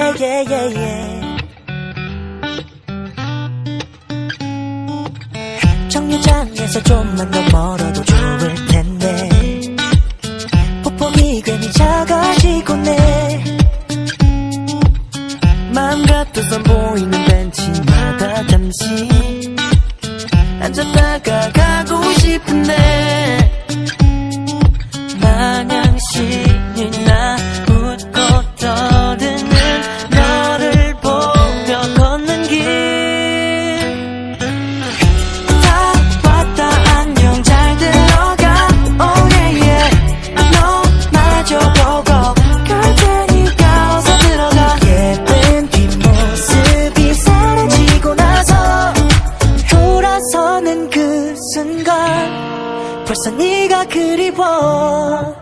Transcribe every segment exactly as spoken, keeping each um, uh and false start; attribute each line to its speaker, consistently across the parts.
Speaker 1: yeah, yeah, yeah, yeah. 정류장에서 좀만 더 멀어도 좋을 텐데 폭폭이 괜히 작아지곤 해. 마음 같아선 보이는 벤치마다 잠시 앉았다가 가고 싶은데 마냥 신이 나 웃고 떠드는 너를 보며 걷는 길. 다 왔다 안녕 잘 들어가 oh yeah yeah. 너마저 보고 갈 테니까 어서 들어가. 예쁜 뒷모습이 사라지고 나서 돌아서는 그 순간 벌써 네가 그리워.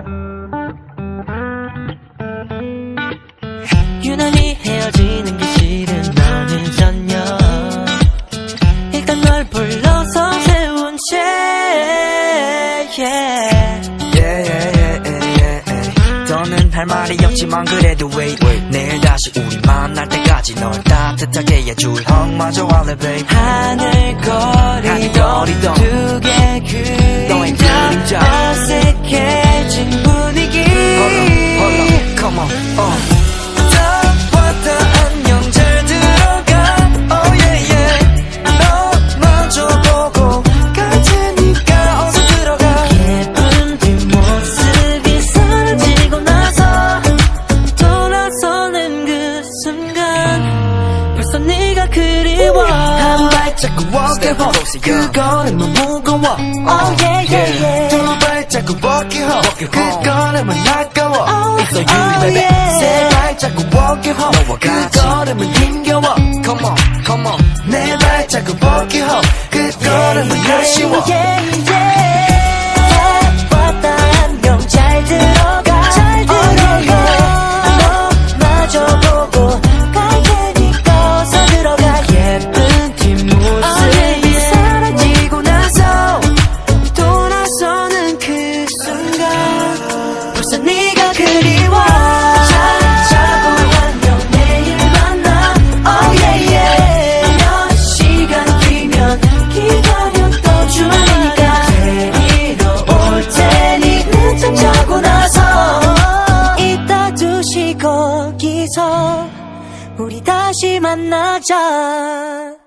Speaker 1: 유난히 헤어지는 게 싫은 너는 전혀 일단 널 불러서 세운 채 yeah.
Speaker 2: Yeah, yeah, yeah, yeah, yeah. 더는 할 말이 없지만 그래도 wait, wait. 내일 다시 우리 만날 때까지 널 따뜻하게 해줄 헝마저 할래 babe.
Speaker 1: 하늘거리도 두 개 그림자 어색해진 분위기.
Speaker 2: Hold on, hold on, come on, uh.
Speaker 1: 자꾸 walk it home 그거는 무거워 oh yeah yeah yeah.
Speaker 2: 두 발자꾸 walk it home 그거는 아까워 It's so you baby. 세 발자꾸 walk it home 그거는 힘겨워 Come on come on 네 발자꾸 walk it home 그거는 아쉬워
Speaker 1: 왔다 안녕 잘 들어가 잘 들어가. 너마저 보고 갈 테니까 어서 들어가. 예쁜 거기서 우리 다시 만나자.